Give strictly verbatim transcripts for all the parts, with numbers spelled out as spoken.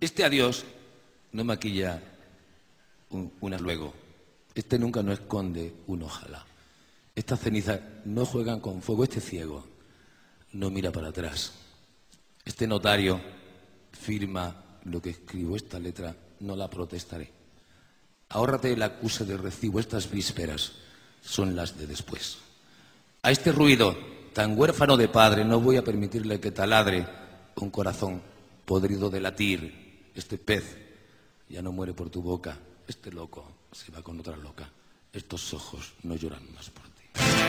Este adiós no maquilla un, un luego. Este nunca no esconde un ojalá. Estas cenizas no juegan con fuego. Este ciego no mira para atrás. Este notario firma lo que escribo. Esta letra no la protestaré. Ahórrate el acuse de recibo. Estas vísperas son las de después. A este ruido tan huérfano de padre no voy a permitirle que taladre un corazón podrido de latir. Este pez ya no muere por tu boca. Este loco se va con otra loca. Estos ojos no lloran más por ti.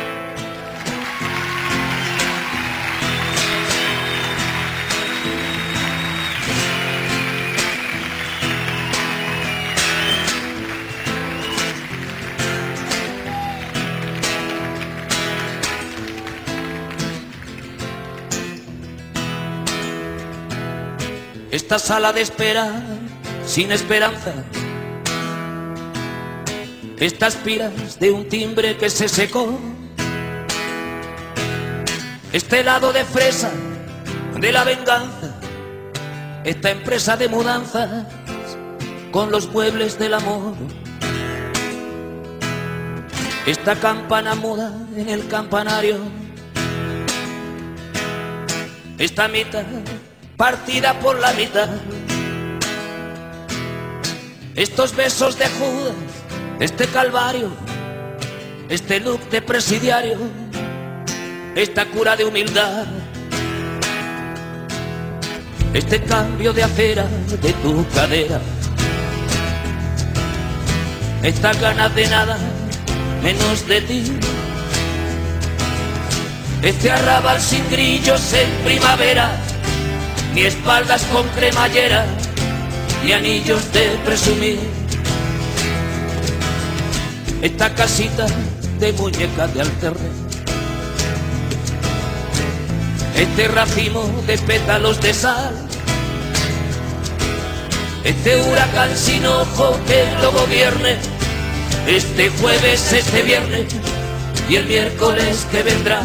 Esta sala de espera sin esperanza, estas piras de un timbre que se secó, este helado de fresa de la venganza, esta empresa de mudanzas con los muebles del amor, esta campana muda en el campanario, esta mitad partida por la mitad, estos besos de Judas, este calvario, este look de presidiario, esta cura de humildad, este cambio de acera de tu cadera, estas ganas de nada menos de ti, este arrabal sin grillos en primavera, ni espaldas con cremallera, ni anillos de presumir. Esta casita de muñecas de alterné, este racimo de pétalos de sal, este huracán sin ojo que lo gobierne, este jueves, este viernes y el miércoles que vendrá.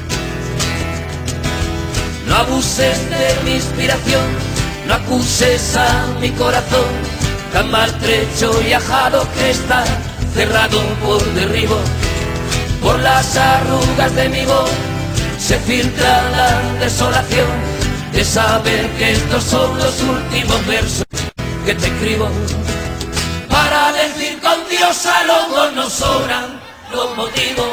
No abuses de mi inspiración, no acuses a mi corazón, tan maltrecho y ajado que está, cerrado por derribo. Por las arrugas de mi voz se filtra la desolación de saber que estos son los últimos versos que te escribo. Para decir con Dios a locos nos sobran los motivos.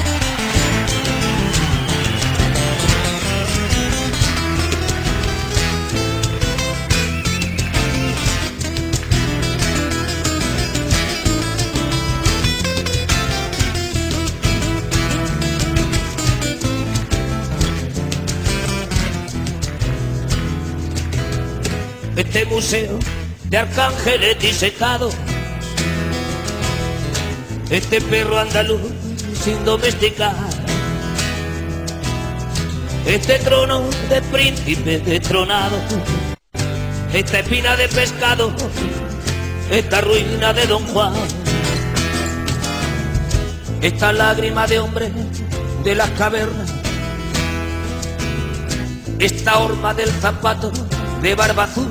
Este museo de arcángeles disecados, este perro andaluz sin domesticar, este trono de príncipe destronado, esta espina de pescado, esta ruina de Don Juan, esta lágrima de hombre de las cavernas, esta horma del zapato de barba azul,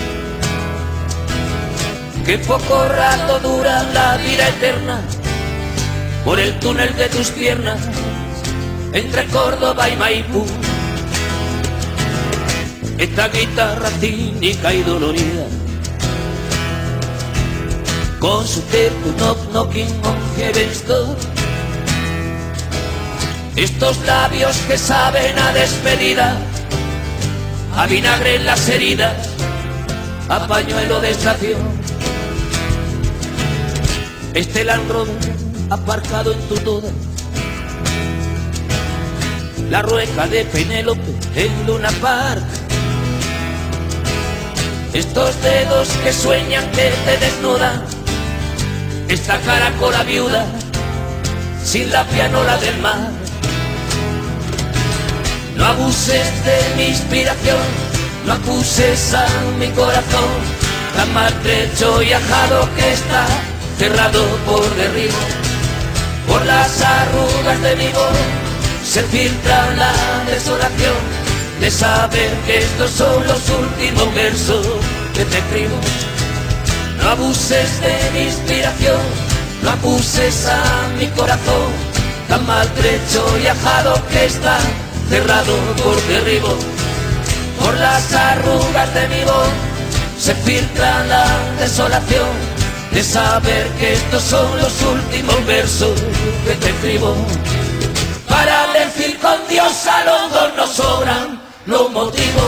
que poco rato dura la vida eterna, por el túnel de tus piernas, entre Córdoba y Maipú. Esta guitarra cínica y dolorida, con su tempo knock knocking on heaven's door, estos labios que saben a despedida, a vinagre en las heridas, a pañuelo de estación. Este Land Rover aparcado en tu toda, la rueca de Penélope en Luna Park, estos dedos que sueñan que te desnudan, esta caracola viuda sin la pianola del mar. No abuses de mi inspiración, no acuses a mi corazón, tan maltrecho y ajado que está, cerrado por derribo. Por las arrugas de mi voz se filtra la desolación de saber que estos son los últimos versos que te escribo. No abuses de mi inspiración, no abuses a mi corazón, tan maltrecho y ajado que está cerrado por derribo. Por las arrugas de mi voz se filtra la desolación de saber que estos son los últimos versos que te escribo. Para decir con Dios a los dos nos sobran los motivos.